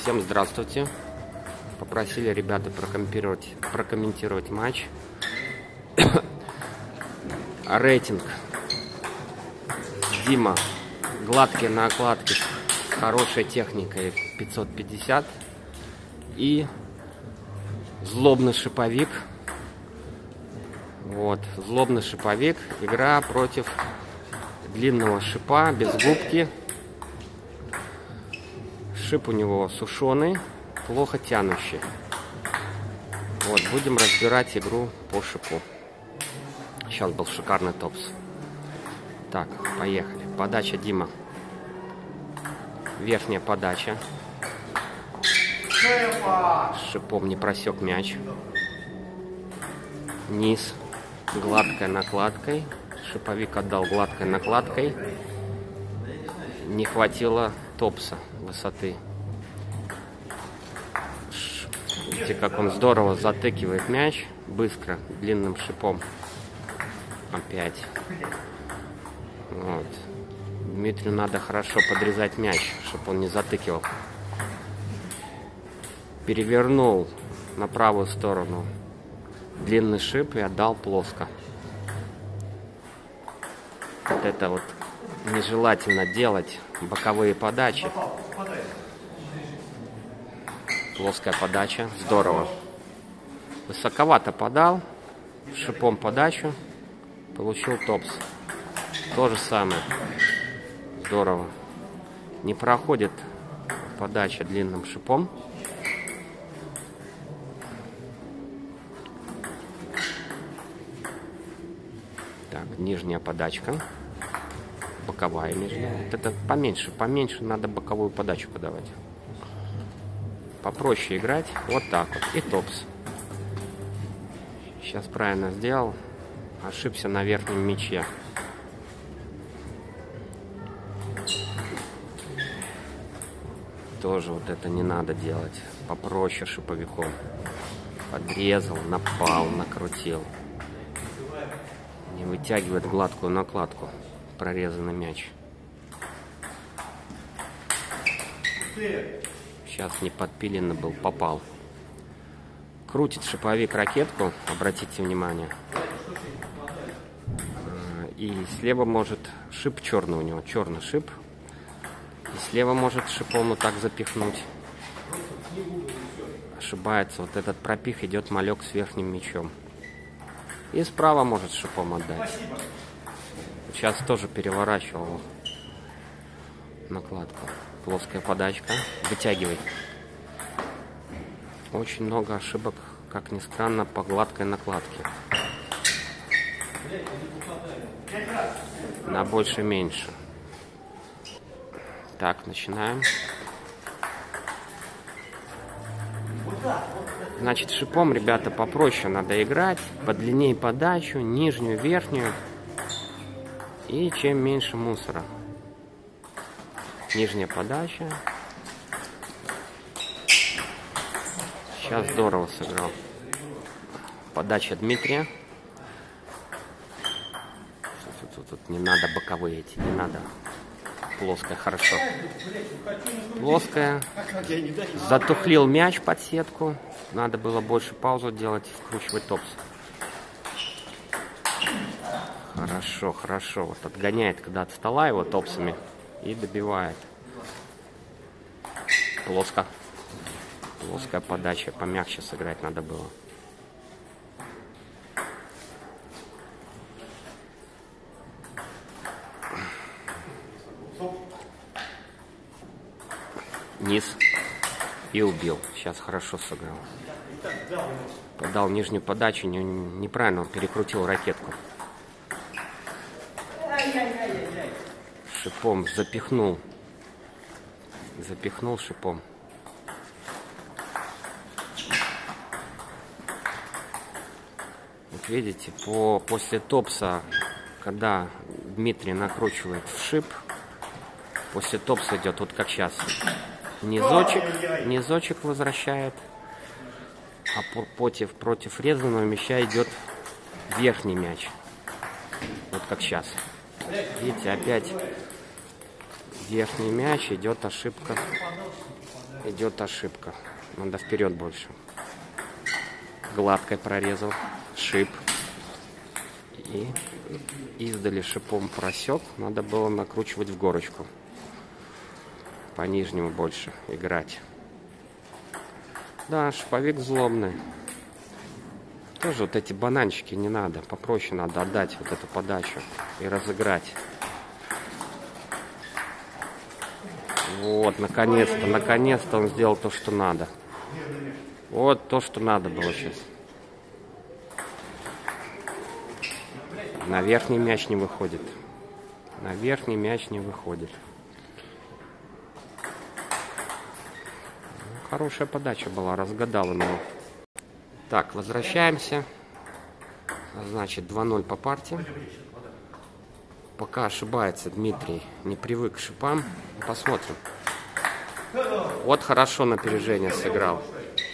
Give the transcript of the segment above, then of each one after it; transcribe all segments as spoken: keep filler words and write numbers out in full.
Всем здравствуйте. Попросили ребята прокомментировать, прокомментировать матч. Рейтинг. Дима. Гладкие накладки с хорошей техникой пятьсот пятьдесят. И злобный шиповик. Вот, злобный шиповик. Игра против длинного шипа без губки. Шип у него сушеный, плохо тянущий. Вот, будем разбирать игру по шипу. Сейчас был шикарный топс. Так, поехали. Подача Дима. Верхняя подача. Шипом не просек мяч. Низ. Гладкой накладкой. Шиповик отдал гладкой накладкой. Не хватило топса высоты. Видите, как он здорово затыкивает мяч. Быстро, длинным шипом. Опять. Вот. Дмитрию надо хорошо подрезать мяч, чтобы он не затыкивал. Перевернул на правую сторону длинный шип и отдал плоско. Вот это вот нежелательно делать. Боковые подачи. Плоская подача. Здорово. Высоковато подал. Шипом подачу. Получил топс. То же самое. Здорово. Не проходит подача длинным шипом. Так, нижняя подачка. Боковая нижняя. Вот это поменьше, поменьше надо боковую подачу подавать. Попроще играть. Вот так вот. И топс. Сейчас правильно сделал. Ошибся на верхнем мяче. Тоже вот это не надо делать. Попроще шиповиком. Подрезал, напал, накрутил. Не вытягивает гладкую накладку. Прорезанный мяч. Сейчас не подпиленно был, попал. Крутит шиповик ракетку, обратите внимание. И слева может шип черный у него, черный шип. И слева может шипом вот так запихнуть. Ошибается, вот этот пропих идет малек с верхним мячом. И справа может шипом отдать. Сейчас тоже переворачивал накладку. Плоская подачка. Вытягивай. Очень много ошибок, как ни странно, по гладкой накладке. На больше-меньше. Так, начинаем. Значит, шипом, ребята, попроще надо играть. Подлиннее подачу, нижнюю, верхнюю. И чем меньше мусора. Нижняя подача. Сейчас здорово сыграл. Подача Дмитрия. Тут, тут, тут не надо боковые эти, не надо. Плоская, хорошо. Плоская. Затухлил мяч под сетку. Надо было больше паузу делать, вкручивать топс. Хорошо, хорошо. Вот отгоняет, когда от стола его топсами и добивает. Плоско. Плоская подача. Помягче сыграть надо было. Низ. И убил. Сейчас хорошо сыграл. Подал нижнюю подачу. Не, неправильно он перекрутил ракетку. Шипом запихнул. Запихнул шипом. Вот видите, по, после топса, когда Дмитрий накручивает в шип, после топса идет вот как сейчас. Низочек, низочек возвращает. А против, против резаного мяча идет верхний мяч. Вот как сейчас. Видите, опять верхний мяч, идет ошибка. идет ошибка. Надо вперед больше. Гладкой прорезал. Шип. И издали шипом просек. Надо было накручивать в горочку. По нижнему больше играть. Да, шиповик злобный. Тоже вот эти бананчики не надо. Попроще надо отдать вот эту подачу и разыграть. Вот, наконец-то, наконец-то он сделал то, что надо. Вот то, что надо было сейчас. На верхний мяч не выходит. На верхний мяч не выходит. Хорошая подача была, разгадал его. Так, возвращаемся. Значит, два ноль по партии. Пока ошибается Дмитрий, не привык к шипам. Посмотрим. Вот хорошо на опережение сыграл.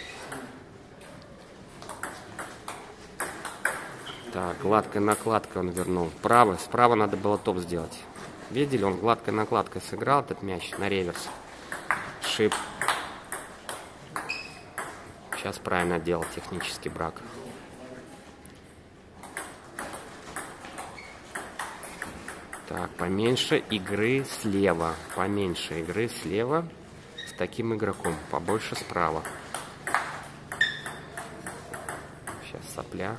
Так, гладкой накладкой он вернул. Право, справа надо было топ сделать. Видели, он гладкой накладкой сыграл этот мяч на реверс. Шип. Сейчас правильно делал технический брак. Так, поменьше игры слева. Поменьше игры слева с таким игроком. Побольше справа. Сейчас сопля.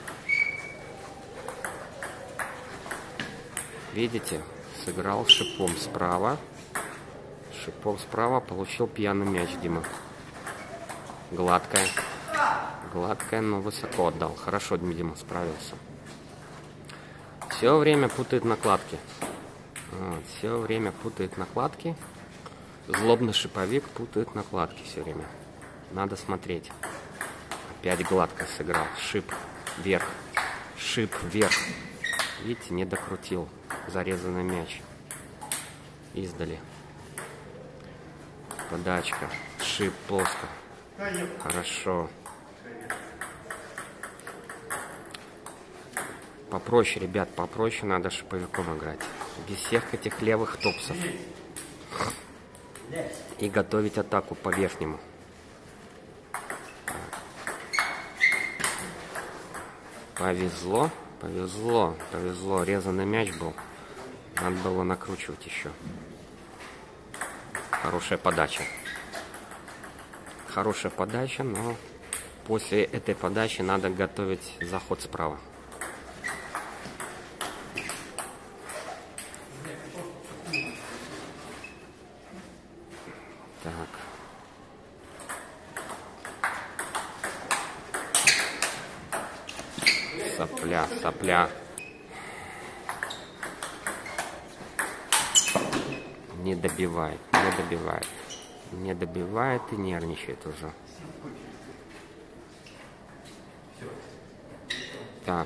Видите? Сыграл шипом справа. Шипом справа получил пьяный мяч, Дима. Гладкая. Гладкая, но высоко отдал. Хорошо, Дима справился. Все время путает накладки. Вот, все время путает накладки. Злобный шиповик путает накладки все время. Надо смотреть. Опять гладко сыграл. Шип вверх. Шип вверх. Видите, не докрутил. Зарезанный мяч. Издали. Подачка. Шип плоско. Хорошо. Попроще, ребят, попроще надо шиповиком играть. Без всех этих левых топсов. И готовить атаку по верхнему. Повезло, повезло, повезло. Резанный мяч был. Надо было накручивать еще. Хорошая подача. Хорошая подача, но после этой подачи надо готовить заход справа. Так. Сопля, сопля. Не добивает, не добивает. Не добивает и нервничает уже. Так.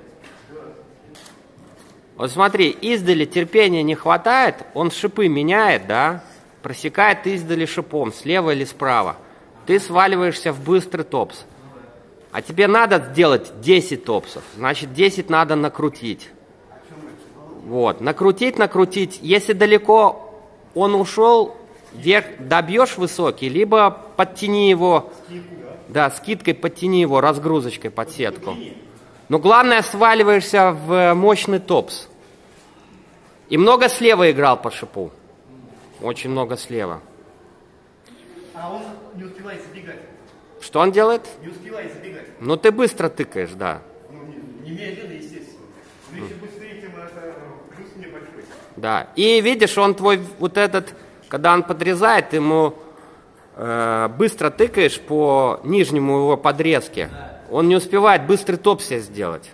Вот смотри, издали терпения не хватает, он шипы меняет, да? Просекает издали шипом, слева или справа. Ты сваливаешься в быстрый топс. А тебе надо сделать десять топсов. Значит, десять надо накрутить. Вот, накрутить, накрутить. Если далеко он ушел, вверх добьешь высокий, либо подтяни его, да, скидкой подтяни его, разгрузочкой под сетку. Но главное, сваливаешься в мощный топс. И много слева играл по шипу. Очень много слева. А он не успевает забегать. Что он делает? Не успевает забегать. Ну ты быстро тыкаешь, да. Ну, не, не медленно, естественно. Но если быстрее, тем это плюс небольшой. Да. И видишь, он твой вот этот, когда он подрезает, ему э, быстро тыкаешь по нижнему его подрезке. Он не успевает быстрый топ себе сделать.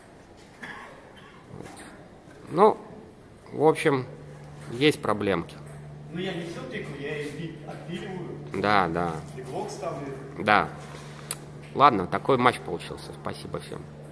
Ну, в общем, есть проблемки. Ну я не все тыкаю, я и отпиливаю. Да, да. И блок ставлю. Да. Ладно, такой матч получился. Спасибо всем.